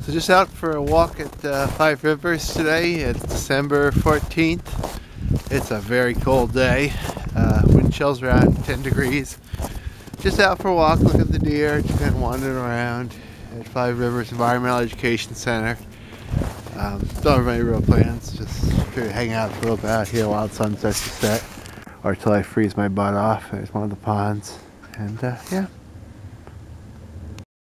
So just out for a walk at Five Rivers today. It's December 14th. It's a very cold day. Wind chill's around 10 degrees. Just out for a walk, look at the deer, just kind of wandering around at Five Rivers Environmental Education Center. Don't have any real plans, just hang out for a little bit out here while the sun starts to set, or till I freeze my butt off. There's one of the ponds, and yeah.